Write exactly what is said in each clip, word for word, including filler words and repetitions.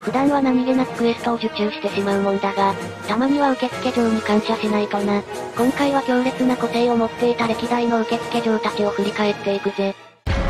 普段は何気なくクエストを受注してしまうもんだが、たまには受付嬢に感謝しないとな。今回は強烈な個性を持っていた歴代の受付嬢たちを振り返っていくぜ。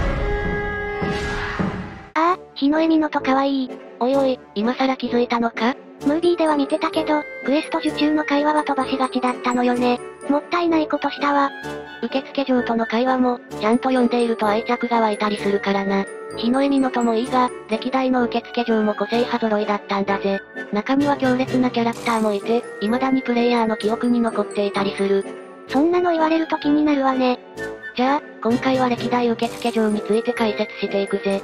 ああ、日の恵美のと可愛い。 おいおい、今更気づいたのか？ ムービーでは見てたけど、クエスト受注の会話は飛ばしがちだったのよね。もったいないことしたわ。 受付嬢との会話も、ちゃんと読んでいると愛着が湧いたりするからな。日の恵美のともいいが、歴代の受付嬢も個性派揃いだったんだぜ。中には強烈なキャラクターもいて、未だにプレイヤーの記憶に残っていたりする。 そんなの言われると気になるわね。 じゃあ、今回は歴代受付嬢について解説していくぜ。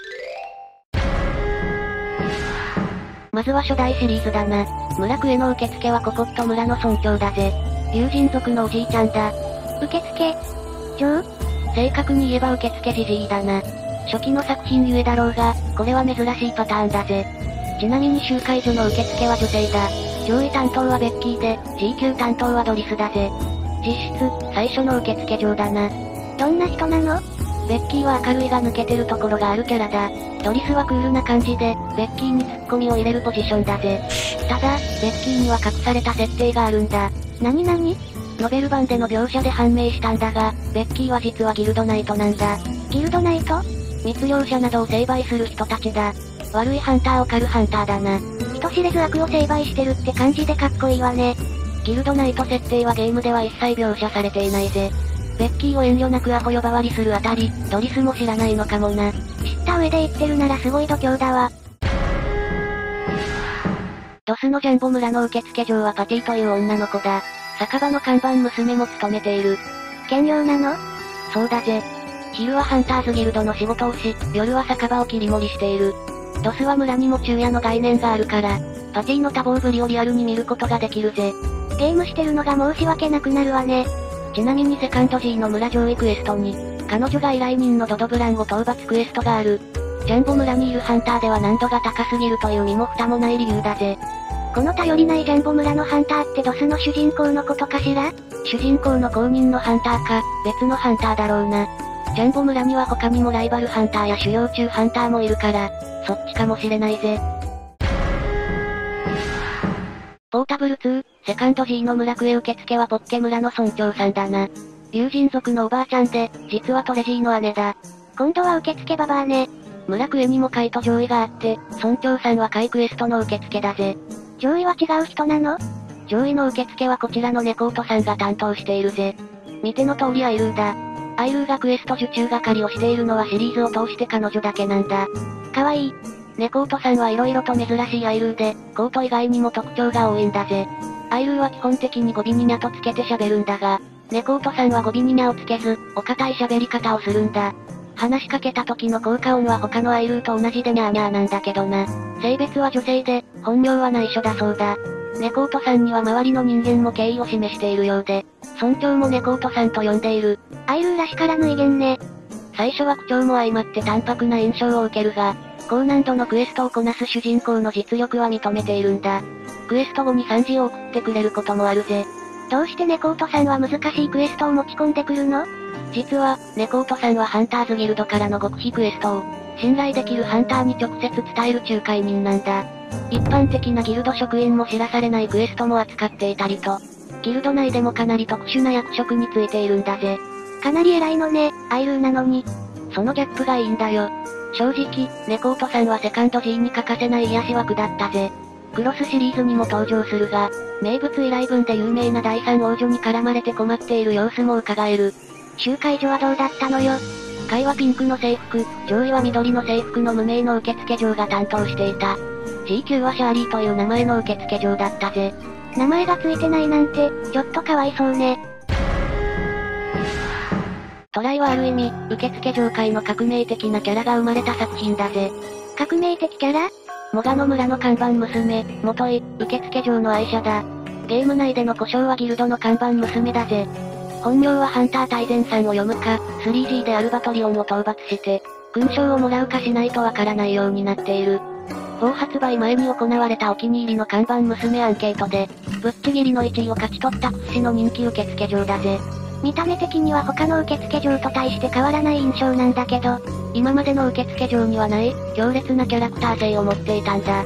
まずは初代シリーズだな。村クエの受付はココット村の村長だぜ。竜神族のおじいちゃんだ。 受付嬢？ 正確に言えば受付じじいだな。初期の作品ゆえだろうが、これは珍しいパターンだぜ。ちなみに集会所の受付は女性だ。上位担当はベッキーで、ジーキュー 担当はドリスだぜ。実質、最初の受付嬢だな。 どんな人なの？ ベッキーは明るいが抜けてるところがあるキャラだ。ドリスはクールな感じで、ベッキーにツッコミを入れるポジションだぜ。ただ、ベッキーには隠された設定があるんだ。 なになに？ ノベル版での描写で判明したんだが、ベッキーは実はギルドナイトなんだ。 ギルドナイト？ 密漁者などを成敗する人たちだ。悪いハンターを狩るハンターだな。 人知れず悪を成敗してるって感じでかっこいいわね。 ギルドナイト設定はゲームでは一切描写されていないぜ。ベッキーを遠慮なくアホ呼ばわりするあたり、ドリスも知らないのかもな。 知った上で言ってるならすごい度胸だわ。 ドスのジャンボ村の受付嬢はパティという女の子だ。酒場の看板娘も務めている。 兼業なの？ そうだぜ。昼はハンターズギルドの仕事をし、夜は酒場を切り盛りしている。ドスは村にも昼夜の概念があるから、パティの多忙ぶりをリアルに見ることができるぜ。 ゲームしてるのが申し訳なくなるわね。 ちなみにセカンド G の村上位クエストに、彼女が依頼人のドドブランを討伐クエストがある。ジャンボ村にいるハンターでは難度が高すぎるという身も蓋もない理由だぜ。 この頼りないジャンボ村のハンターってドスの主人公のことかしら？ 主人公の公認のハンターか、別のハンターだろうな。ジャンボ村には他にもライバルハンターや修行中ハンターもいるから、そっちかもしれないぜ。ポータブルツー、セカンド G の村クエ受付はポッケ村の村長さんだな。竜神族のおばあちゃんで、実はトレジーの姉だ。 今度は受付ババアね。 村クエにも階と上位があって、村長さんは階クエストの受付だぜ。 上位は違う人なの？ 上位の受付はこちらのネコートさんが担当しているぜ。見ての通りアイルーだ。アイルーがクエスト受注係をしているのはシリーズを通して彼女だけなんだ。 かわいい。 ネコートさんは色々と珍しいアイルーで、コート以外にも特徴が多いんだぜ。アイルーは基本的に語尾にニャとつけて喋るんだが、ネコートさんは語尾にニャをつけず、お堅い喋り方をするんだ。話しかけた時の効果音は他のアイルーと同じでニャーニャーなんだけどな。性別は女性で、本名は内緒だそうだ。ネコートさんには周りの人間も敬意を示しているようで、村長もネコートさんと呼んでいる。 アイルーらしからぬ威厳ね。 最初は口調も相まって淡白な印象を受けるが、高難度のクエストをこなす主人公の実力は認めているんだ。クエスト後に賛辞を送ってくれることもあるぜ。 どうしてネコートさんは難しいクエストを持ち込んでくるの？ 実は、ネコートさんはハンターズギルドからの極秘クエストを、信頼できるハンターに直接伝える仲介人なんだ。一般的なギルド職員も知らされないクエストも扱っていたりと、ギルド内でもかなり特殊な役職についているんだぜ。 かなり偉いのね、アイルーなのに。 そのギャップがいいんだよ。正直、ネコートさんはセカンド G に欠かせない癒し枠だったぜ。クロスシリーズにも登場するが、名物依頼文で有名な第三王女に絡まれて困っている様子も伺える。 集会所はどうだったのよ。 階はピンクの制服、上位は緑の制服の無名の受付嬢が担当していた。ジーキュー はシャーリーという名前の受付嬢だったぜ。 名前がついてないなんて、ちょっとかわいそうね。 トライはある意味、受付嬢界の革命的なキャラが生まれた作品だぜ。 革命的キャラ？ モガの村の看板娘、モトイ、受付嬢の愛車だ。ゲーム内での故障はギルドの看板娘だぜ。本名はハンター大前さんを読むか、スリージー でアルバトリオンを討伐して、勲章をもらうかしないとわからないようになっている。法発売前に行われたお気に入りの看板娘アンケートで、ぶっちぎりのいちいを勝ち取った屈指の人気受付嬢だぜ。 見た目的には他の受付嬢と対して変わらない印象なんだけど、 今までの受付嬢にはない、強烈なキャラクター性を持っていたんだ。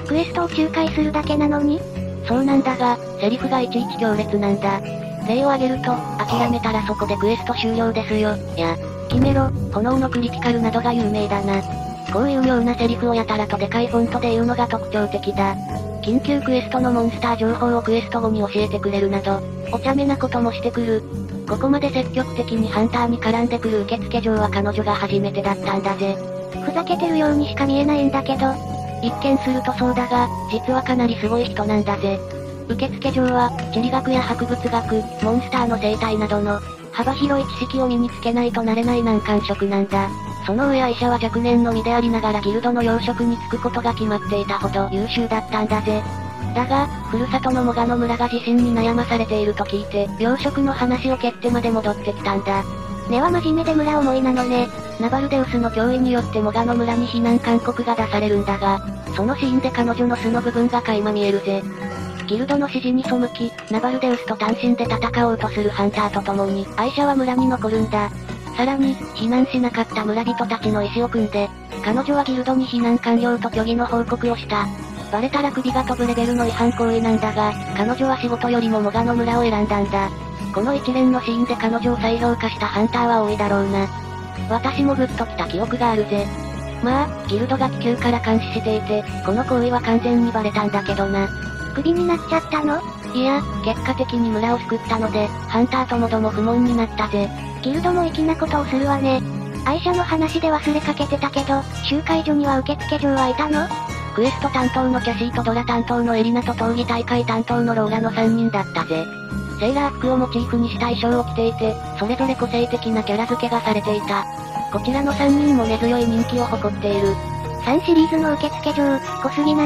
クエストを仲介するだけなのに？ そうなんだが、セリフがいちいち強烈なんだ。例を挙げると、諦めたらそこでクエスト終了ですよ、や、決めろ、炎のクリティカルなどが有名だな。こういうようなセリフをやたらとでかいフォントで言うのが特徴的だ。緊急クエストのモンスター情報をクエスト後に教えてくれるなど、お茶目なこともしてくる。ここまで積極的にハンターに絡んでくる受付嬢は彼女が初めてだったんだぜ。 ふざけてるようにしか見えないんだけど。 一見するとそうだが、実はかなりすごい人なんだぜ。受付嬢は、地理学や博物学、モンスターの生態などの、幅広い知識を身につけないとなれない難関職なんだ。その上愛車は若年の身でありながらギルドの要職に就くことが決まっていたほど優秀だったんだぜ。だが、ふるさとのモガの村が地震に悩まされていると聞いて、要職の話を蹴ってまで戻ってきたんだ。 根は真面目で村思いなのね。 ナバルデウスの脅威によってモガの村に避難勧告が出されるんだが、そのシーンで彼女の素の部分が垣間見えるぜ。ギルドの指示に背き、ナバルデウスと単身で戦おうとするハンターと共に、愛車は村に残るんだ。さらに、避難しなかった村人たちの意思を組んで、彼女はギルドに避難完了と虚偽の報告をした。バレたら首が飛ぶレベルの違反行為なんだが、彼女は仕事よりもモガの村を選んだんだ。この一連のシーンで彼女を再評価したハンターは多いだろうな。私もグッときた記憶があるぜ。まあ、ギルドが気球から監視していて、この行為は完全にバレたんだけどな。 クビになっちゃったの？ いや、結果的に村を救ったので、ハンターともども不問になったぜ。 ギルドも粋なことをするわね。愛車の話で忘れかけてたけど、集会所には受付嬢はいたの？ クエスト担当のキャシーとドラ担当のエリナと闘技大会担当のローラのさんにんだったぜ。セーラー服をモチーフにした衣装を着ていて、それぞれ個性的なキャラ付けがされていた。こちらのさんにんも根強い人気を誇っている。 さんシリーズの受付嬢、濃すぎない？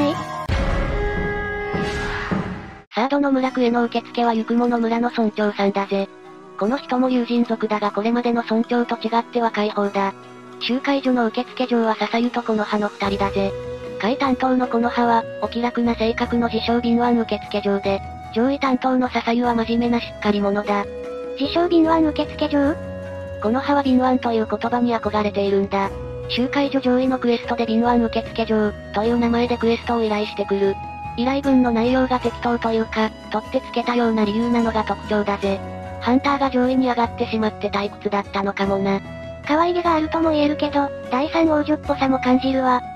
サードの村クエの受付はゆくもの村の村長さんだぜ。この人も友人族だがこれまでの村長と違っては解放だ。集会所の受付嬢は笹湯と木の葉の二人だぜ。会担当の木の葉は、お気楽な性格の自称敏腕受付嬢で、上位担当の笹湯は真面目なしっかり者だ。 自称敏腕受付嬢？ 木の葉は敏腕という言葉に憧れているんだ。集会所上位のクエストで敏腕受付嬢、という名前でクエストを依頼してくる。依頼文の内容が適当というか、取ってつけたような理由なのが特徴だぜ。ハンターが上位に上がってしまって退屈だったのかもな。 可愛げがあるとも言えるけど、第三王女っぽさも感じるわ。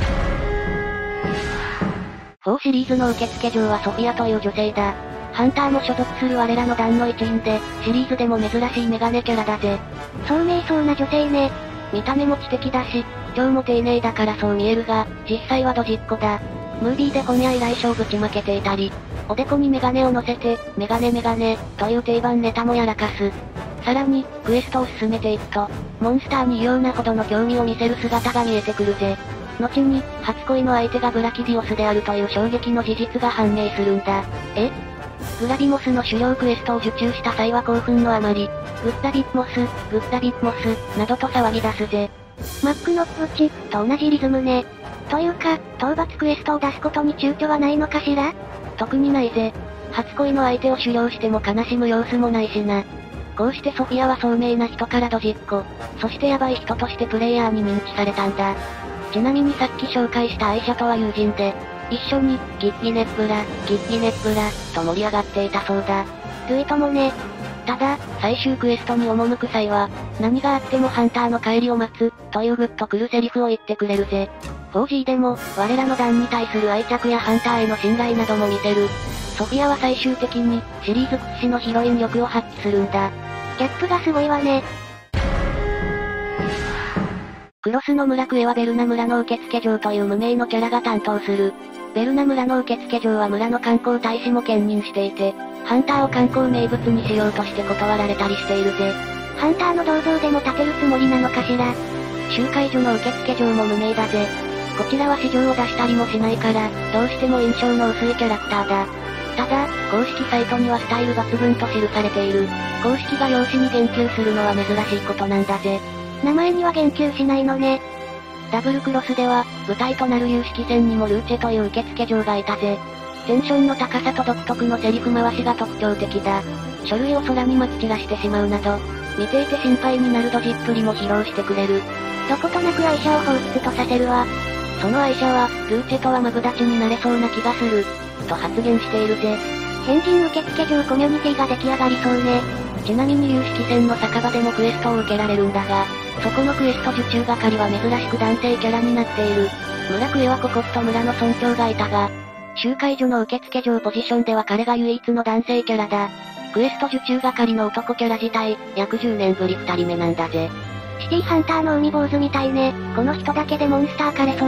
フォーシリーズの受付嬢はソフィアという女性だ。ハンターも所属する我らの団の一員で、シリーズでも珍しいメガネキャラだぜ。 聡明そうな女性ね。 見た目も知的だし、口調も丁寧だからそう見えるが、実際はドジっ子だ。ムービーで本や依頼書をぶちまけていたり、おでこにメガネを乗せて、メガネメガネ、という定番ネタもやらかす。さらに、クエストを進めていくと、モンスターに異様なほどの興味を見せる姿が見えてくるぜ。後に、初恋の相手がブラキディオスであるという衝撃の事実が判明するんだ。え？グラビモスの狩猟クエストを受注した際は興奮のあまり、グッラビッモス、グッラビッモス、などと騒ぎ出すぜ。 マックのプーチ、と同じリズムね。というか、討伐クエストを出すことに躊躇はないのかしら？ 特にないぜ。初恋の相手を狩猟しても悲しむ様子もないしな。こうしてソフィアは聡明な人からドジっ子、そしてヤバい人としてプレイヤーに認知されたんだ。ちなみにさっき紹介した愛車とは友人で、一緒に、ギッギネッブラ、ギッギネッブラ、と盛り上がっていたそうだ。 ルイともね。 ただ、最終クエストに赴く際は、何があってもハンターの帰りを待つ、というグッとくるセリフを言ってくれるぜ。フォージー でも、我らの団に対する愛着やハンターへの信頼なども見せる。ソフィアは最終的に、シリーズ屈指のヒロイン力を発揮するんだ。 ギャップがすごいわね。 クロスの村クエはベルナ村の受付嬢という無名のキャラが担当する。ベルナ村の受付嬢は村の観光大使も兼任していて、ハンターを観光名物にしようとして断られたりしているぜ。 ハンターの銅像でも建てるつもりなのかしら。 集会所の受付嬢も無名だぜ。こちらは市場を出したりもしないから、どうしても印象の薄いキャラクターだ。ただ、公式サイトにはスタイル抜群と記されている。公式が容姿に言及するのは珍しいことなんだぜ。 名前には言及しないのね。 ダブルクロスでは、舞台となる有識戦にもルーチェという受付嬢がいたぜ。テンションの高さと独特のセリフ回しが特徴的だ。書類を空にまき散らしてしまうなど、見ていて心配になるドジっぷりも披露してくれる。 どことなく愛車を彷彿とさせるわ。 その愛車は、ルーチェとはマブダチになれそうな気がする。と発言しているぜ。 変人受付場コミュニティが出来上がりそうね。 ちなみに有識戦の酒場でもクエストを受けられるんだが、そこのクエスト受注係は珍しく男性キャラになっている。村クエはココット村の村長がいたが、集会所の受付場ポジションでは彼が唯一の男性キャラだ。クエスト受注係の男キャラ自体、約じゅうねんぶりふたりめなんだぜ。 シティハンターの海坊主みたいね。この人だけでモンスター枯れそう。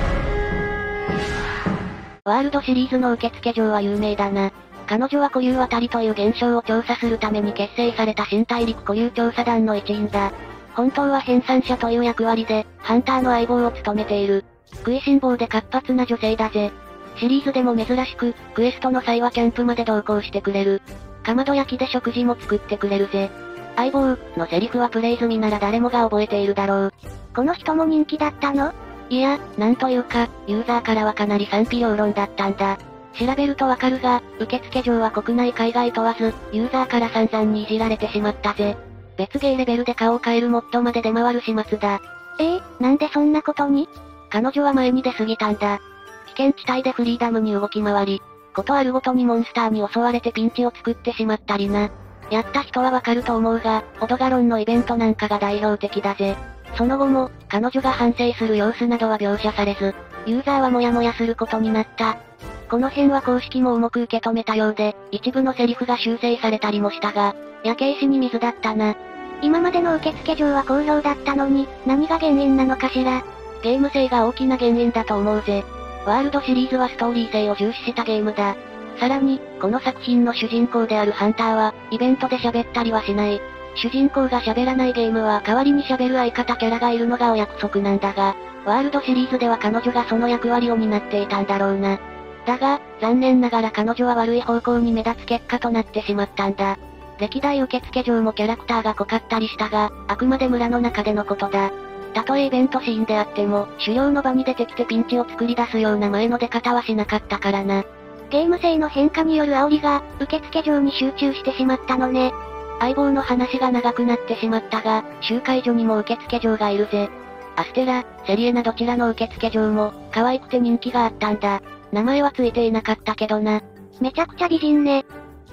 ワールドシリーズの受付場は有名だな。彼女は固有渡りという現象を調査するために結成された新大陸固有調査団の一員だ。本当は編纂者という役割で、ハンターの相棒を務めている。食いしん坊で活発な女性だぜ。シリーズでも珍しく、クエストの際はキャンプまで同行してくれる。かまど焼きで食事も作ってくれるぜ。相棒のセリフはプレイ済みなら誰もが覚えているだろう。 この人も人気だったの？ いや、なんというか、ユーザーからはかなり賛否両論だったんだ。調べるとわかるが、受付場は国内海外問わず、ユーザーから散々にいじられてしまったぜ。別ゲーレベルで顔を変えるモッドまで出回る始末だ。 えー、なんでそんなことに？ 彼女は前に出過ぎたんだ。危険地帯でフリーダムに動き回り、ことあるごとにモンスターに襲われてピンチを作ってしまったりな。やった人はわかると思うが、オドガロンのイベントなんかが代表的だぜ。その後も、彼女が反省する様子などは描写されず、ユーザーはモヤモヤすることになった。この辺は公式も重く受け止めたようで、一部のセリフが修正されたりもしたが、焼け石に水だったな。 今までの受付場は好評だったのに、何が原因なのかしら。 ゲーム性が大きな原因だと思うぜ。ワールドシリーズはストーリー性を重視したゲームだ。さらに、この作品の主人公であるハンターは、イベントで喋ったりはしない。主人公が喋らないゲームは代わりに喋る相方キャラがいるのがお約束なんだが、ワールドシリーズでは彼女がその役割を担っていたんだろうな。だが、残念ながら彼女は悪い方向に目立つ結果となってしまったんだ。歴代受付場もキャラクターが濃かったりしたが、あくまで村の中でのことだ。たとえイベントシーンであっても、狩猟の場に出てきてピンチを作り出すような前の出方はしなかったからな。 ゲーム性の変化による煽りが、受付場に集中してしまったのね。 相棒の話が長くなってしまったが、集会所にも受付場がいるぜ。アステラ、セリエナどちらの受付場も、可愛くて人気があったんだ。名前はついていなかったけどな。 めちゃくちゃ美人ね。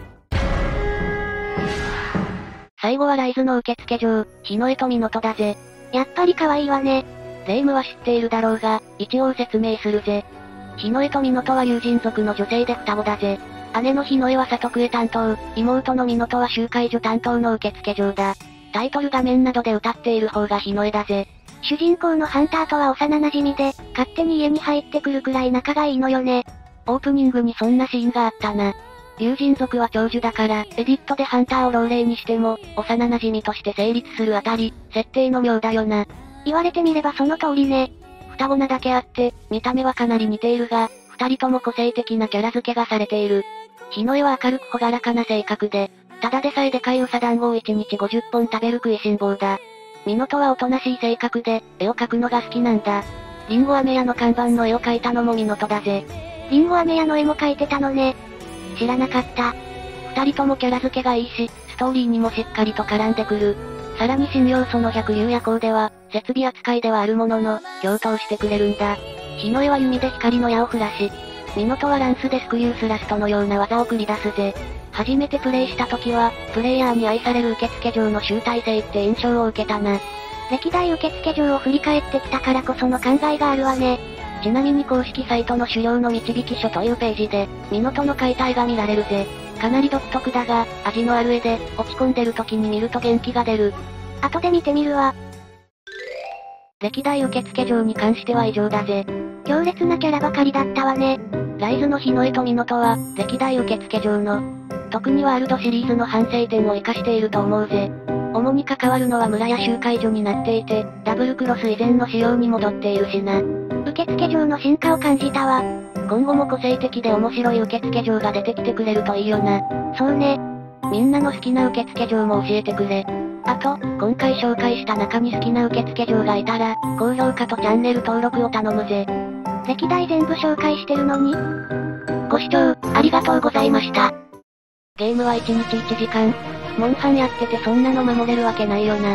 最後はライズの受付場、日の絵とミノトだぜ。 やっぱり可愛いわね。 霊夢は知っているだろうが、一応説明するぜ。日の絵とミノトは友人族の女性で双子だぜ。姉の日の絵は里クエ担当、妹のミノトは集会所担当の受付嬢だ。タイトル画面などで歌っている方が日の絵だぜ。 主人公のハンターとは幼馴染で、勝手に家に入ってくるくらい仲がいいのよね。 オープニングにそんなシーンがあったな。友人族は長寿だから、エディットでハンターを老齢にしても、幼馴染として成立するあたり、設定の妙だよな。 言われてみればその通りね。 双子なだけあって、見た目はかなり似ているが、二人とも個性的なキャラ付けがされている。日の絵は明るく朗らかな性格で、ただでさえでかいウサ団子をいちにちごじゅっぽん食べる食いしん坊だ。ミノトはおとなしい性格で、絵を描くのが好きなんだ。リンゴ飴屋の看板の絵を描いたのもミノトだぜ。 リンゴ飴屋の絵も描いてたのね。知らなかった。 二人ともキャラ付けがいいし、ストーリーにもしっかりと絡んでくる。さらに新要素の百竜夜行では、設備扱いではあるものの、共闘してくれるんだ。日の絵は弓で光の矢を降らし、ミノトはランスでスクリュースラストのような技を繰り出すぜ。初めてプレイした時は、プレイヤーに愛される受付嬢の集大成って印象を受けたな。 歴代受付嬢を振り返ってきたからこその考えがあるわね。 ちなみに公式サイトの狩猟の導き書というページで、ミノトの解体が見られるぜ。かなり独特だが、味のある絵で、落ち込んでる時に見ると元気が出る。 後で見てみるわ。 歴代受付嬢に関しては以上だぜ。 強烈なキャラばかりだったわね。 ライズの日の絵とミノトは、歴代受付嬢の、特にワールドシリーズの反省点を活かしていると思うぜ。主に関わるのは村や集会所になっていて、ダブルクロス以前の仕様に戻っているしな。 受付嬢の進化を感じたわ。 今後も個性的で面白い受付嬢が出てきてくれるといいよな。 そうね。 みんなの好きな受付嬢も教えてくれ。あと、今回紹介した中に好きな受付嬢がいたら、高評価とチャンネル登録を頼むぜ。 歴代全部紹介してるのに？ ご視聴、ありがとうございました。ゲームはいちにちいちじかん。モンハンやっててそんなの守れるわけないよな。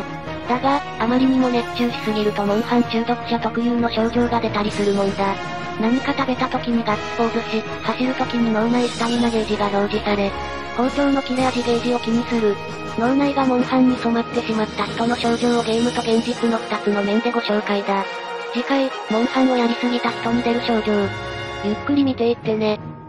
だが、あまりにも熱中しすぎるとモンハン中毒者特有の症状が出たりするもんだ。何か食べた時にガッツポーズし、走る時に脳内スタミナゲージが表示され、包丁の切れ味ゲージを気にする。脳内がモンハンに染まってしまった人の症状をゲームと現実の二つの面でご紹介だ。次回、モンハンをやりすぎた人に出る症状。ゆっくり見ていってね。